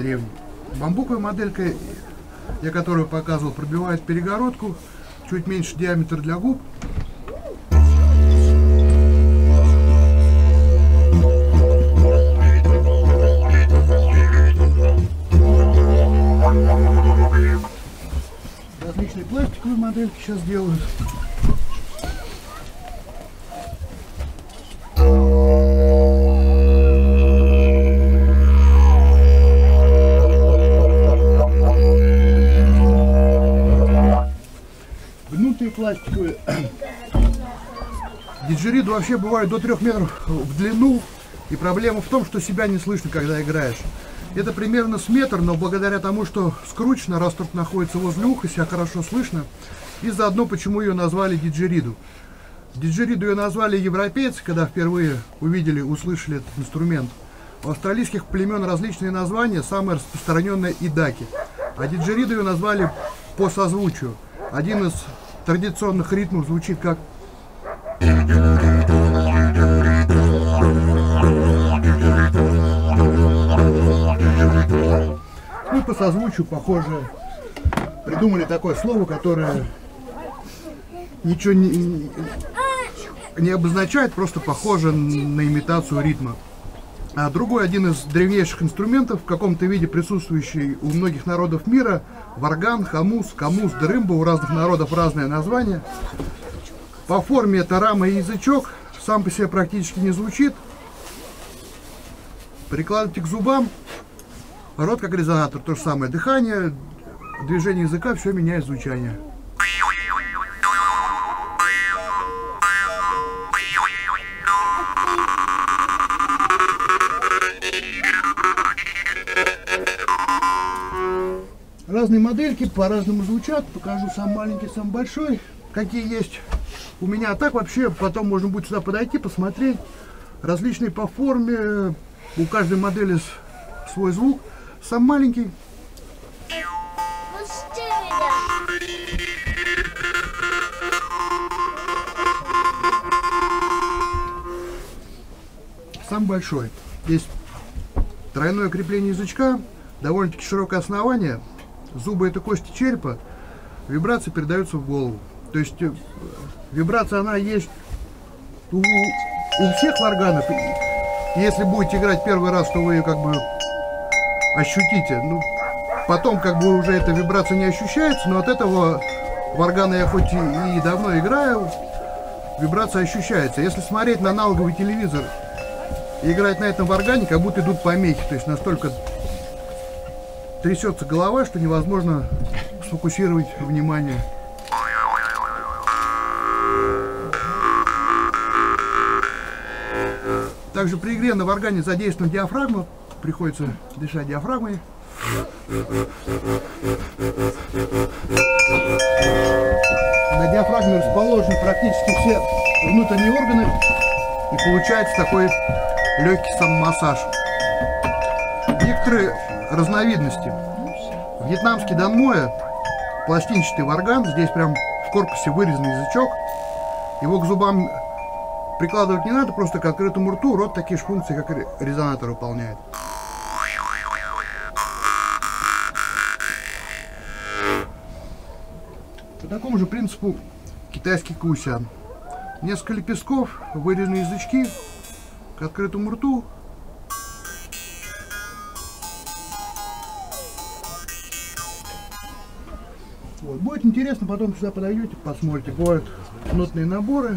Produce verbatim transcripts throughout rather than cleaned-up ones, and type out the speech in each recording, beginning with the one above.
древний. Бамбуковая моделька, я которую показывал, пробивает перегородку, чуть меньше диаметр для губ. Различные пластиковые модельки сейчас делают. Гнутые пластиковые. Диджериду вообще бывают до трех метров в длину, и проблема в том, что себя не слышно, когда играешь. Это примерно с метр, но благодаря тому, что скручено, раструб находится возле уха, себя хорошо слышно. И заодно, почему ее назвали диджериду. Диджериду ее назвали европейцы, когда впервые увидели, услышали этот инструмент. У австралийских племен различные названия, самое распространенное идаки. А диджериду ее назвали по созвучию. Один из традиционных ритмов звучит как... Ну, по созвучию похоже. Придумали такое слово, которое ничего не, не обозначает, просто похоже на имитацию ритма. А другой, один из древнейших инструментов, в каком-то виде присутствующий у многих народов мира, варган, хамус, камус, дрымба, у разных народов разное название. По форме это рама и язычок, сам по себе практически не звучит. Прикладывайте к зубам, рот как резонатор, то же самое, дыхание, движение языка, все меняет звучание. Разные модельки по-разному звучат, покажу сам маленький, сам большой, какие есть у меня. А так вообще потом можно будет сюда подойти, посмотреть. Различные по форме, у каждой модели свой звук. Сам маленький. Сам большой. Есть тройное крепление язычка, довольно-таки широкое основание. Зубы — это кости черепа, вибрации передаются в голову. То есть вибрация, она есть у, у всех варганов. Если будете играть первый раз, то вы ее как бы ощутите. Ну, потом как бы уже эта вибрация не ощущается, но от этого варгана я хоть и, и давно играю, вибрация ощущается. Если смотреть на аналоговый телевизор и играть на этом варгане, как будто идут помехи, то есть настолько трясется голова, что невозможно сфокусировать внимание. Также при игре на варгане задействована диафрагма, приходится дышать диафрагмой. На диафрагме расположены практически все внутренние органы, и получается такой легкий самомассаж. Некоторые разновидности. Вьетнамский данмоэ, пластинчатый варган, здесь прям в корпусе вырезанный язычок. Его к зубам прикладывать не надо, просто к открытому рту, рот такие же функции, как резонатор, выполняет. По такому же принципу китайский кусян. Несколько лепестков, вырезанные язычки к открытому рту. Вот. Будет интересно, потом сюда подойдете, посмотрите. Бывают нотные наборы.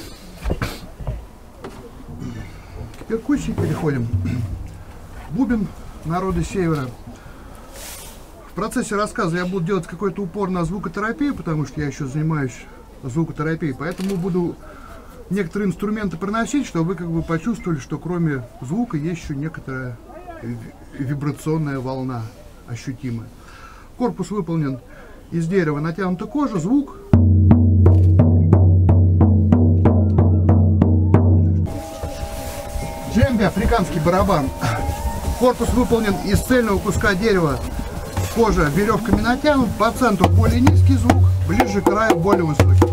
К перкуссии переходим. Бубен народа севера. В процессе рассказа я буду делать какой-то упор на звукотерапию, потому что я еще занимаюсь звукотерапией, поэтому буду некоторые инструменты проносить, чтобы вы как бы почувствовали, что кроме звука есть еще некоторая вибрационная волна ощутимая. Корпус выполнен из дерева, натянута кожа, звук. Джембе, африканский барабан. Корпус выполнен из цельного куска дерева. Кожа веревками натянут, по центру более низкий звук, ближе к краю более высокий.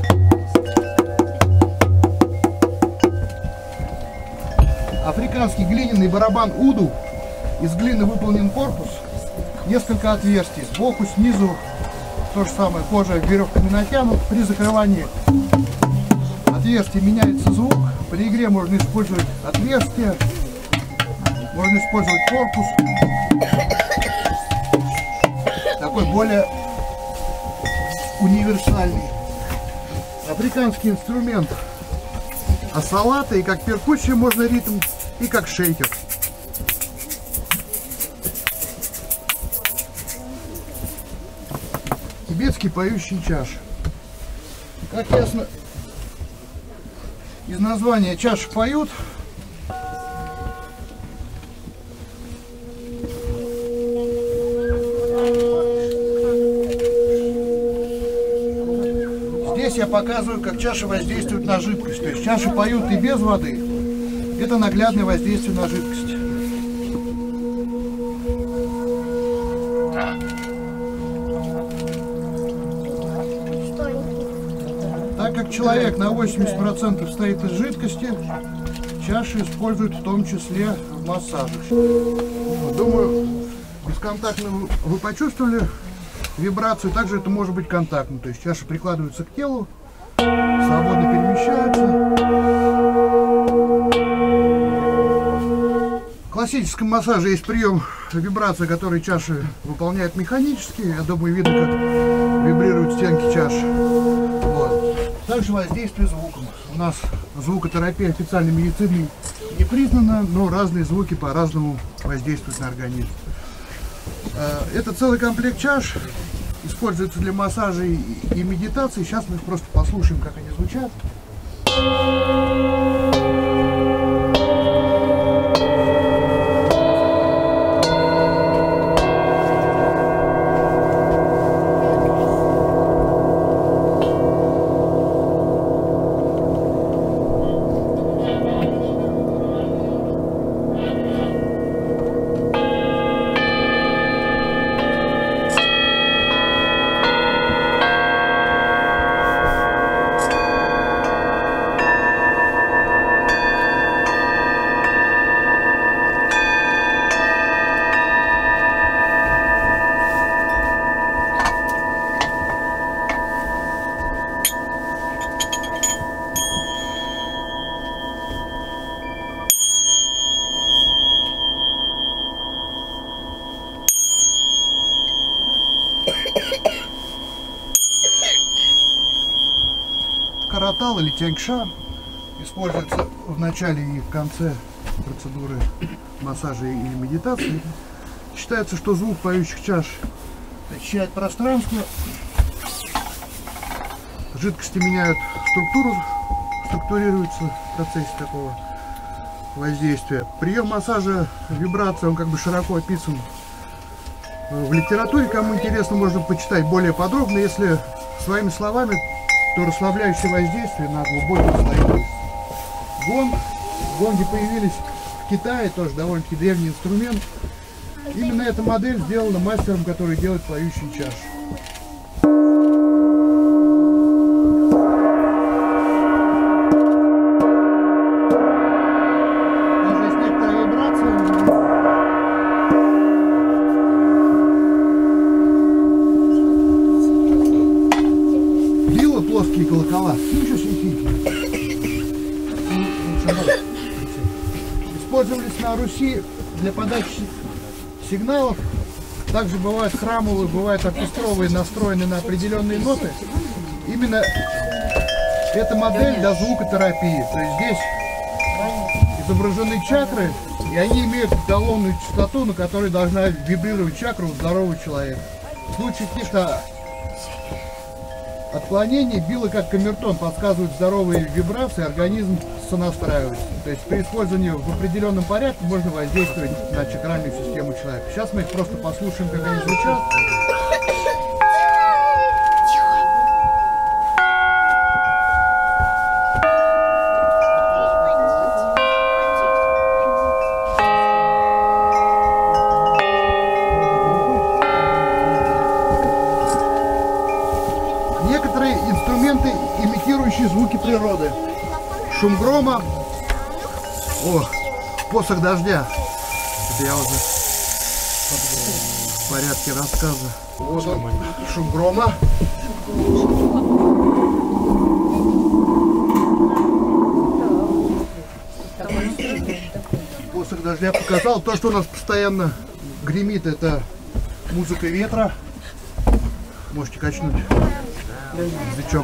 Африканский глиняный барабан уду. Из глины выполнен корпус. несколько отверстий. Сбоку, снизу то же самое. Кожа веревками натянут. При закрывании отверстий меняется звук. При игре можно использовать отверстия. Можно использовать корпус. Такой более универсальный. Африканский инструмент ассалата, и как перкуссия можно ритм, и как шейкер. Тибетский поющий чаш. Как ясно из названия, чаши поют. Здесь я показываю, как чаши воздействуют на жидкость. То есть чаши поют и без воды. Это наглядное воздействие на жидкость. Так как человек на восемьдесят процентов состоит из жидкости, чаши используют в том числе в массажах. Думаю, бесконтактно вы почувствовали вибрацию. Также это может быть контактно. То есть чаши прикладываются к телу, свободно перемещаются. В классическом массаже есть прием вибрации, который чаши выполняют механически. Я думаю, видно, как вибрируют стенки чаши. Вот. Также воздействие звуком. У нас звукотерапия официальной медициной не признана, но разные звуки по-разному воздействуют на организм. Это целый комплект чаш, используется для массажа и медитации. Сейчас мы их просто послушаем, как они звучат. Каратал или тяньша используется в начале и в конце процедуры массажа или медитации. Считается, что звук поющих чаш очищает пространство, жидкости меняют структуру, структурируются в процессе такого воздействия. Прием массажа вибрация, он как бы широко описан в литературе. Кому интересно, можно почитать более подробно. Если своими словами, то расслабляющее воздействие на глубокий слой. Гонг. Гонги появились в Китае, тоже довольно-таки древний инструмент. Именно эта модель сделана мастером, который делает поющие чаши. Даже есть некоторая вибрация. Била плоские колокола. Ну, еще сухие. Использовались на Руси для подачи сигналов. Также бывают храмовые, бывают оркестровые, настроены на определенные ноты. Именно эта модель для звукотерапии. То есть здесь изображены чакры, и они имеют эталонную частоту, на которой должна вибрировать чакра у здорового человека. В случае каких-то отклонений била как камертон подсказывает здоровые вибрации, организм сонастраивается. То есть при использовании в определенном порядке можно воздействовать на чакральную систему человека. Сейчас мы их просто послушаем, как они звучат. Некоторые инструменты, имитирующие звуки природы. Шум грома. О, посох дождя. Это я уже... в порядке рассказа. Вот он, шум грома. После дождя показал. То, что у нас постоянно гремит, это музыка ветра. Можете качнуть язычок.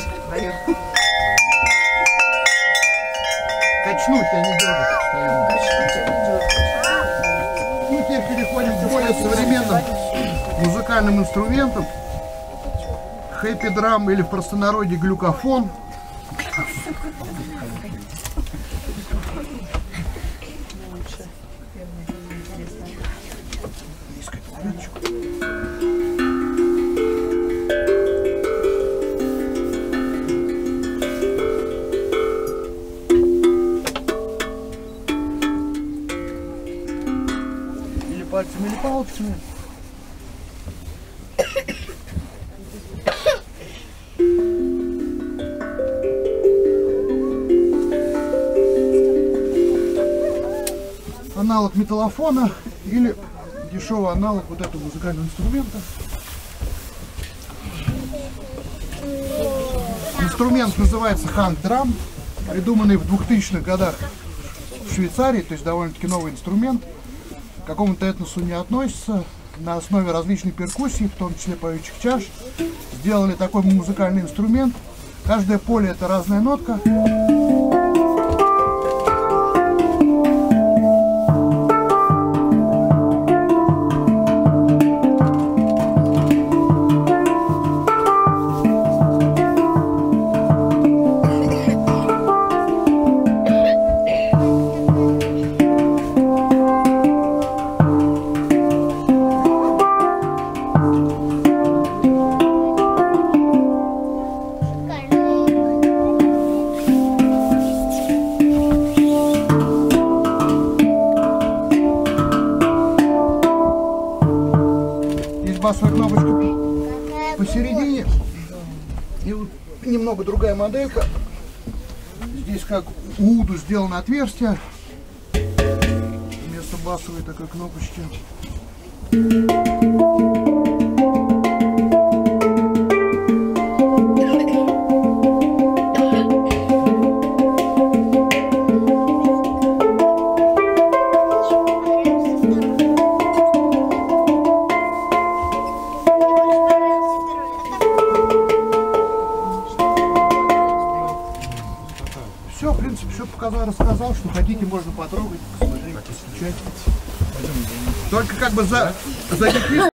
Качнуть, а не дергать постоянно. Ну, теперь переходим к более современным музыкальным инструментам. Хэппи-драм или в простонародье глюкофон. Или пальцами, или палочками. Аналог металлофона или дешевый аналог вот этого музыкального инструмента. Инструмент называется ханг-драм, придуманный в двухтысячных годах в Швейцарии, то есть довольно-таки новый инструмент. К какому-то этносу не относится. На основе различной перкуссии, в том числе поющих чаш, сделали такой музыкальный инструмент. Каждое поле — это разная нотка. Басовая кнопочка посередине. И вот немного другая моделька. Здесь как у Уду сделано отверстие вместо басовой такой кнопочки. Все, в принципе, все показал, рассказал. Что хотите, можно потрогать, посмотреть, посмотреть. Только как бы за, за